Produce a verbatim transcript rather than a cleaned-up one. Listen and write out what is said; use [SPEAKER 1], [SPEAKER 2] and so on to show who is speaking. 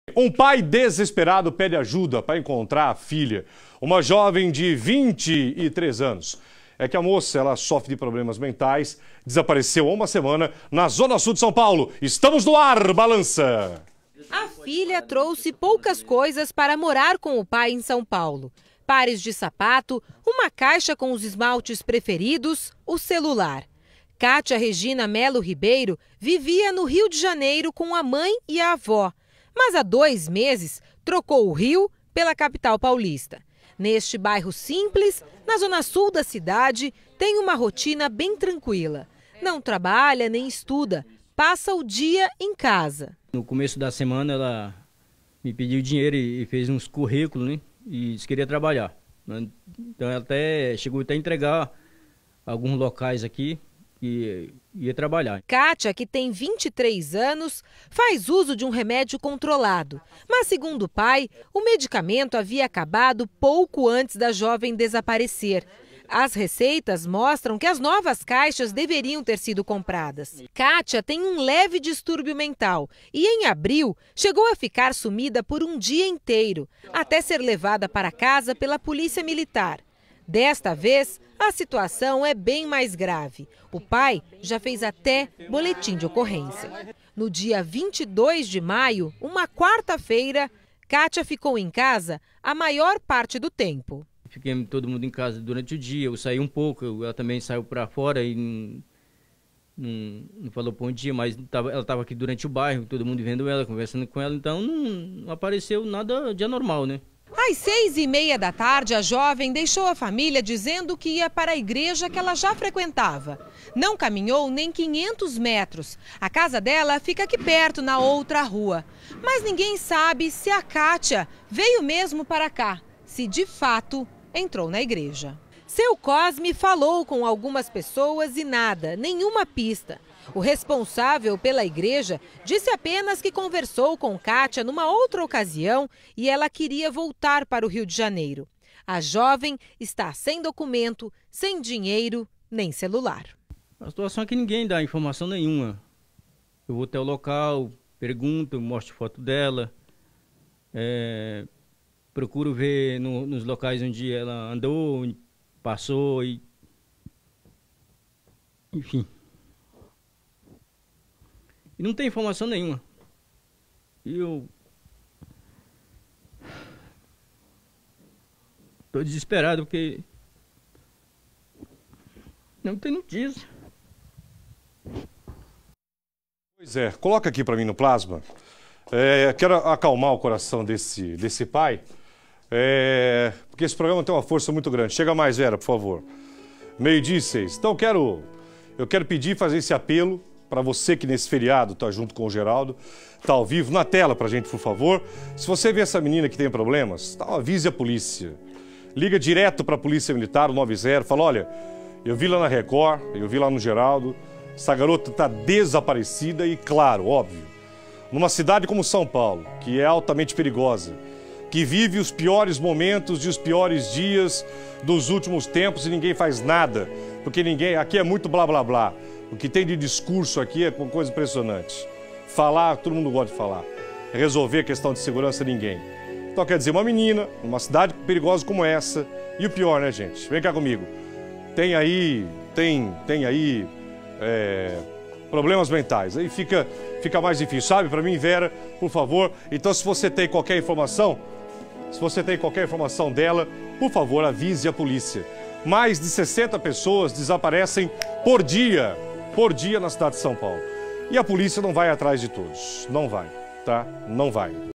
[SPEAKER 1] Um pai desesperado pede ajuda para encontrar a filha, uma jovem de vinte e três anos. É que a moça, ela sofre de problemas mentais, desapareceu há uma semana na Zona Sul de São Paulo. Estamos no ar, Balança!
[SPEAKER 2] A filha trouxe poucas coisas para morar com o pai em São Paulo. Pares de sapato, uma caixa com os esmaltes preferidos, o celular. Kátia Regina Melo Ribeiro vivia no Rio de Janeiro com a mãe e a avó. Mas há dois meses trocou o Rio pela capital paulista. Neste bairro simples, na zona sul da cidade, tem uma rotina bem tranquila. Não trabalha nem estuda, passa o dia em casa.
[SPEAKER 3] No começo da semana ela me pediu dinheiro e fez uns currículos, né? E disse que queria trabalhar. Então ela até chegou até a entregar alguns locais aqui e ia trabalhar.
[SPEAKER 2] Kátia, que tem vinte e três anos, faz uso de um remédio controlado. Mas, segundo o pai, o medicamento havia acabado pouco antes da jovem desaparecer. As receitas mostram que as novas caixas deveriam ter sido compradas. Kátia tem um leve distúrbio mental e, em abril, chegou a ficar sumida por um dia inteiro, até ser levada para casa pela polícia militar. Desta vez, a situação é bem mais grave. O pai já fez até boletim de ocorrência. No dia vinte e dois de maio, uma quarta-feira, Kátia ficou em casa a maior parte do tempo.
[SPEAKER 3] Fiquei todo mundo em casa durante o dia, eu saí um pouco, ela também saiu para fora e não, não, não falou bom dia, mas tava, ela estava aqui durante o bairro, todo mundo vendo ela, conversando com ela, então não, não apareceu nada de anormal, né?
[SPEAKER 2] Às seis e meia da tarde, a jovem deixou a família dizendo que ia para a igreja que ela já frequentava. Não caminhou nem quinhentos metros. A casa dela fica aqui perto, na outra rua. Mas ninguém sabe se a Kátia veio mesmo para cá, se de fato entrou na igreja. Seu Cosme falou com algumas pessoas e nada, nenhuma pista. O responsável pela igreja disse apenas que conversou com Kátia numa outra ocasião e ela queria voltar para o Rio de Janeiro. A jovem está sem documento, sem dinheiro, nem celular.
[SPEAKER 3] A situação é que ninguém dá informação nenhuma. Eu vou até o local, pergunto, mostro foto dela, é, procuro ver no, nos locais onde ela andou, passou, e, enfim. E não tem informação nenhuma. E eu tô desesperado porque não tem notícia.
[SPEAKER 1] Pois é, coloca aqui para mim no plasma. É, quero acalmar o coração desse, desse pai, é, porque esse programa tem uma força muito grande. Chega mais, Vera, por favor. Meio-dia e seis. Então eu quero, eu quero pedir, fazer esse apelo para você que nesse feriado está junto com o Geraldo, está ao vivo, na tela para a gente, por favor. Se você vê essa menina que tem problemas, tá, avise a polícia. Liga direto para a Polícia Militar, o nove zero, fala, olha, eu vi lá na Record, eu vi lá no Geraldo, essa garota está desaparecida e, claro, óbvio, numa cidade como São Paulo, que é altamente perigosa, que vive os piores momentos e os piores dias dos últimos tempos e ninguém faz nada, porque ninguém, aqui é muito blá blá blá. O que tem de discurso aqui é uma coisa impressionante. Falar, todo mundo gosta de falar. Resolver a questão de segurança, ninguém. Então, quer dizer, uma menina, numa cidade perigosa como essa, e o pior, né, gente? Vem cá comigo. Tem aí, tem, tem aí é, problemas mentais. Aí fica, fica mais difícil, sabe? Para mim, Vera, por favor. Então, se você tem qualquer informação, se você tem qualquer informação dela, por favor, avise a polícia. Mais de sessenta pessoas desaparecem por dia. por dia na cidade de São Paulo. E a polícia não vai atrás de todos. Não vai, tá? Não vai.